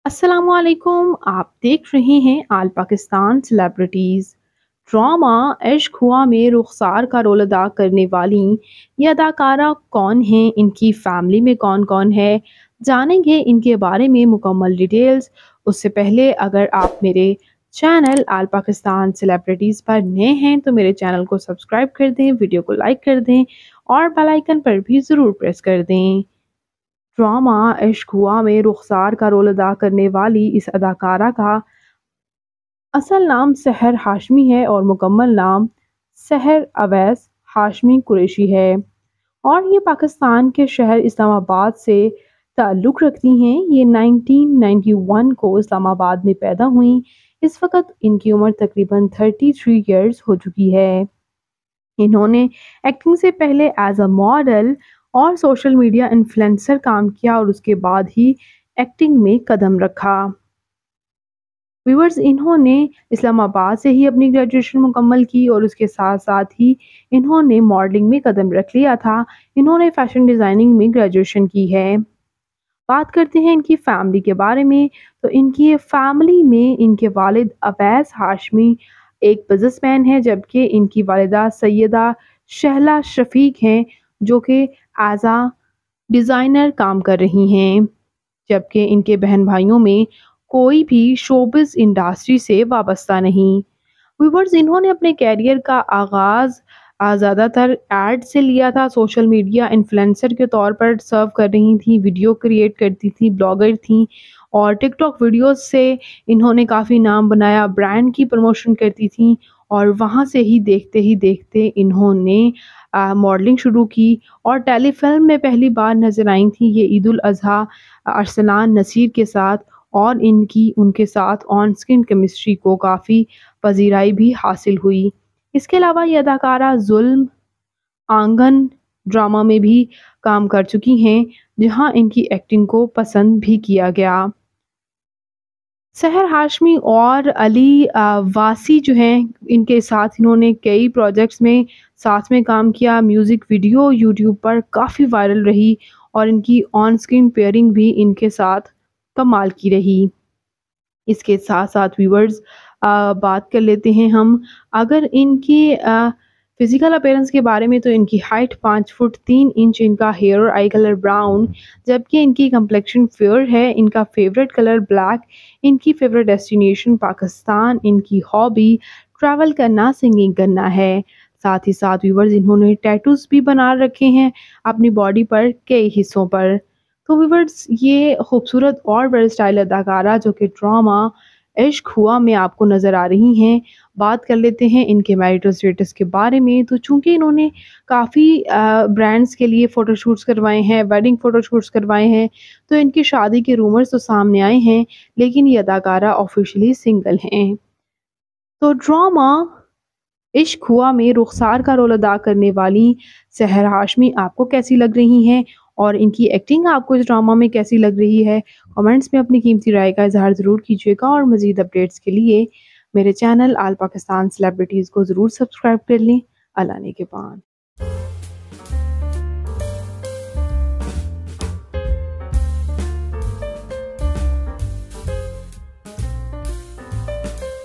अस्सलामुअलैकुम। आप देख रहे हैं आल पाकिस्तान सेलिब्रिटीज़। ड्रामा इश्क हुआ में रुखसार का रोल अदा करने वाली ये अदाकारा कौन है, इनकी फैमिली में कौन कौन है, जानेंगे इनके बारे में मुकम्मल डिटेल्स। उससे पहले अगर आप मेरे चैनल आल पाकिस्तान सेलिब्रिटीज़ पर नए हैं तो मेरे चैनल को सब्सक्राइब कर दें, वीडियो को लाइक कर दें और बेल आइकन पर भी ज़रूर प्रेस कर दें। ड्रामा इश्क हुआ में रुखसार का रोल अदा करने वाली इस अदाकारा का असल नाम सहर हाशमी है और मुकम्मल नाम सहर अवैस हाशमी कुरैशी है और ये पाकिस्तान के शहर इस्लामाबाद से ताल्लुक़ रखती हैं। ये 1991 को इस्लामाबाद में पैदा हुई। इस वक्त इनकी उम्र तकरीबन 33 इयर्स हो चुकी है। इन्होंने एक्टिंग से पहले एज अ मॉडल और सोशल मीडिया इन्फ्लुएंसर काम किया और उसके बाद ही एक्टिंग में कदम रखा। व्यूअर्स, इन्होंने इस्लामाबाद से ही अपनी ग्रेजुएशन मुकम्मल की और उसके साथ साथ ही इन्होंने मॉडलिंग में कदम रख लिया था। इन्होंने फैशन डिज़ाइनिंग में ग्रेजुएशन की है। बात करते हैं इनकी फैमिली के बारे में, तो इनकी फैमिली में इनके वालिद अवैस हाशमी एक बिजनेसमैन है, जबकि इनकी वालिदा सैयदा शहला शफीक हैं, जो कि एज आ डिज़ाइनर काम कर रही हैं। जबकि इनके बहन भाइयों में कोई भी शोबिस इंडस्ट्री से वाबस्ता नहीं। व्यूअर्स, इन्होंने अपने कैरियर का आगाज़ ज़्यादातर एड से लिया था। सोशल मीडिया इन्फ्लुएंसर के तौर पर सर्व कर रही थी, वीडियो क्रिएट करती थी, ब्लॉगर थी और टिकटॉक वीडियोस से इन्होंने काफ़ी नाम बनाया, ब्रांड की प्रमोशन करती थी और वहाँ से ही देखते इन्होंने मॉडलिंग शुरू की और टेलीफिल्म में पहली बार नज़र आई थी ये ईद उल अज़हा अरसलान नसीर के साथ और इनकी उनके साथ ऑन स्क्रीन केमिस्ट्री को काफ़ी पजीराई भी हासिल हुई। इसके अलावा ये अदाकारा जुल्म, आंगन ड्रामा में भी काम कर चुकी हैं, जहां इनकी एक्टिंग को पसंद भी किया गया। सहर हाशमी और अली वासी जो हैं, इनके साथ इन्होंने कई प्रोजेक्ट्स में साथ में काम किया। म्यूज़िक वीडियो यूट्यूब पर काफ़ी वायरल रही और इनकी ऑन स्क्रीन पेयरिंग भी इनके साथ कमाल की रही। इसके साथ साथ व्यूअर्स, बात कर लेते हैं हम अगर इनकी फिज़िकल अपीयरेंस के बारे में, तो इनकी हाइट 5 फुट 3 इंच, इनका हेयर और आई कलर ब्राउन, जबकि इनकी कम्प्लेक्शन फेयर है। इनका फेवरेट कलर ब्लैक, इनकी फेवरेट डेस्टिनेशन पाकिस्तान, इनकी हॉबी ट्रैवल करना, सिंगिंग करना है। साथ ही साथ व्यूअर्स, इन्होंने टैटूज़ भी बना रखे हैं अपनी बॉडी पर कई हिस्सों पर। तो व्यूअर्स, ये खूबसूरत और वर्सटाइल अदाकारा जो कि ड्रामा इश्क हुआ में आपको नज़र आ रही हैं। बात कर लेते हैं इनके मैरिटल स्टेटस के बारे में। तो चूँकि इन्होंने काफ़ी ब्रांड्स के लिए फ़ोटोशूट्स करवाए हैं, वेडिंग फ़ोटोशूट्स करवाए हैं, तो इनकी शादी के रूमर्स तो सामने आए हैं, लेकिन ये अदाकारा ऑफ़िशियली सिंगल हैं। तो ड्रामा इश्क हुआ में रुखसार का रोल अदा करने वाली सहर हाशमी आपको कैसी लग रही हैं और इनकी एक्टिंग आपको इस ड्रामा में कैसी लग रही है? कमेंट्स में अपनी कीमती राय का इज़हार ज़रूर कीजिएगा और मज़ीद अपडेट्स के लिए मेरे चैनल आल पाकिस्तान सेलिब्रिटीज़ को ज़रूर सब्सक्राइब कर लें। अल्लाह ने के बाद।